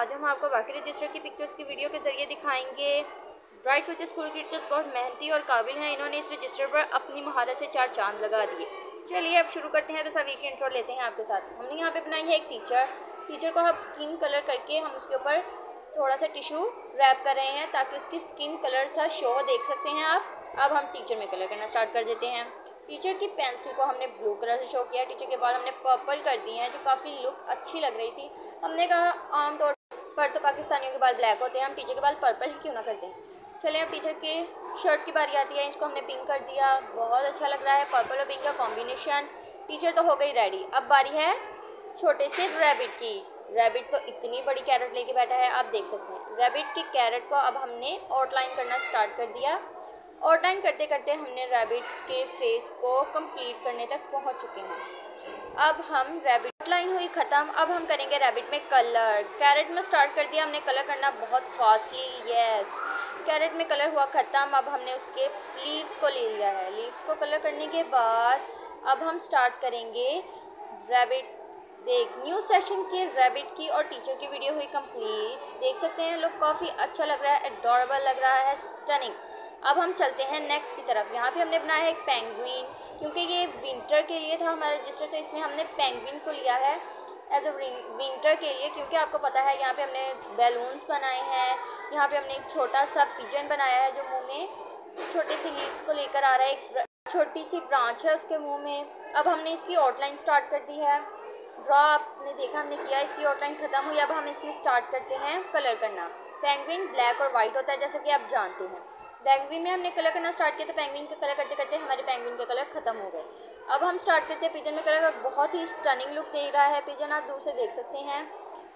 आज हम आपको बाकी रजिस्टर की पिक्चर्स की वीडियो के ज़रिए दिखाएंगे। ब्राइट फ्यूचर स्कूल के टीचर्स बहुत मेहनती और काबिल हैं। इन्होंने इस रजिस्टर पर अपनी महारत से 4 चांद लगा दिए। चलिए अब शुरू करते हैं। तो सभी की इंट्रो लेते हैं आपके साथ। हमने यहाँ पे बनाई है एक टीचर को हम स्किन कलर करके हम उसके ऊपर थोड़ा सा टिशू रैप कर रहे हैं ताकि उसकी स्किन कलर सा शो देख सकते हैं आप। अब हम टीचर में कलर करना स्टार्ट कर देते हैं। टीचर की पेंसिल को हमने ब्लू कलर से शो किया। टीचर के बाल हमने पर्पल कर दिए हैं जो काफ़ी लुक अच्छी लग रही थी। हमने कहा आमतौर पर तो पाकिस्तानियों के बाल ब्लैक होते हैं, हम टीचर के बाल पर्पल ही क्यों ना करते हैं। चलिए अब टीचर के शर्ट की बारी आती है। इसको हमने पिंक कर दिया, बहुत अच्छा लग रहा है पर्पल और पिंक का कॉम्बिनेशन। टीचर तो हो गई रेडी। अब बारी है छोटे से रैबिट की। रैबिट तो इतनी बड़ी कैरेट लेके बैठा है, आप देख सकते हैं। रैबिट की कैरेट को अब हमने आउटलाइन करना स्टार्ट कर दिया। आउटलाइन करते करते हमने रैबिट के फेस को कंप्लीट करने तक पहुंच चुके हैं। अब हम रैबिट आउटलाइन हुई ख़त्म। अब हम करेंगे रैबिट में कलर। कैरेट में स्टार्ट कर दिया हमने कलर करना बहुत फास्टली। यस, कैरेट में कलर हुआ ख़त्म। अब हमने उसके लीव्स को ले लिया है। लीव्स को कलर करने के बाद अब हम स्टार्ट करेंगे रैबिट। न्यू सेशन के रैबिट की और टीचर की वीडियो हुई कंप्लीट। देख सकते हैं लोग काफ़ी अच्छा लग रहा है, एडोरेबल लग रहा है, स्टनिंग। अब हम चलते हैं नेक्स्ट की तरफ। यहाँ पे हमने बनाया है एक पेंगुइन, क्योंकि ये विंटर के लिए था हमारा रजिस्टर, तो इसमें हमने पेंगुइन को लिया है एज अ विंटर के लिए। क्योंकि आपको पता है यहाँ पे हमने बैलून्स बनाए हैं। यहाँ पे हमने एक छोटा सा पिजन बनाया है जो मुँह में छोटे सी लीव्स को लेकर आ रहा है। एक छोटी सी ब्रांच है उसके मुँह में। अब हमने इसकी आउटलाइन स्टार्ट कर दी है। ड्रॉ आपने देखा हमने किया, इसकी आउटलाइन ख़त्म हुई। अब हम इसमें स्टार्ट करते हैं कलर करना। पेंगुइन ब्लैक और वाइट होता है जैसे कि आप जानते हैं। पेंगुइन में हमने कलर करना स्टार्ट किया तो पेंगुइन का कलर करते करते हमारे पेंगुइन के कलर ख़त्म हो गए। अब हम स्टार्ट करते हैं पिजन में कलर। बहुत ही स्टनिंग लुक दे रहा है पिजन, आप दूर से देख सकते हैं।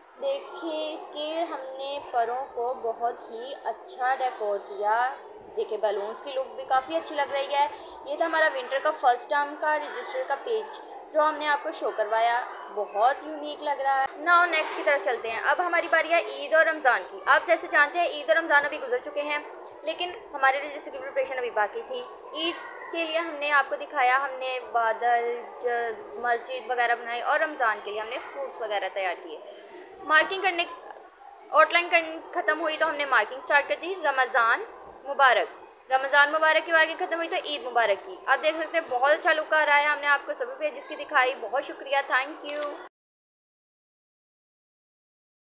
देखिए इसके हमने परों को बहुत ही अच्छा डेकोर किया। देखिए बैलून्स की लुक भी काफ़ी अच्छी लग रही है। ये था हमारा विंटर का फर्स्ट टर्म का रजिस्टर का पेज जो हमने आपको शो करवाया, बहुत यूनिक लग रहा है। नाउ नेक्स्ट की तरफ चलते हैं। अब हमारी बारी है ईद और रमज़ान की। आप जैसे जानते हैं ईद और रमज़ान अभी गुजर चुके हैं, लेकिन हमारे रजिस्टर की प्रिपरेशन अभी बाकी थी। ईद के लिए हमने आपको दिखाया, हमने बादल मस्जिद वगैरह बनाई, और रमज़ान के लिए हमने फ्रूट्स वगैरह तैयार किए। मार्किंग करने आउटलाइन ख़त्म हुई तो हमने मार्किंग स्टार्ट कर दी। रमज़ान मुबारक की मार्किंग ख़त्म हुई तो ईद मुबारक की। आप देख सकते हैं बहुत अच्छा लुक आ रहा है। हमने आपको सभी पेजेस की दिखाई। बहुत शुक्रिया, थैंक यू।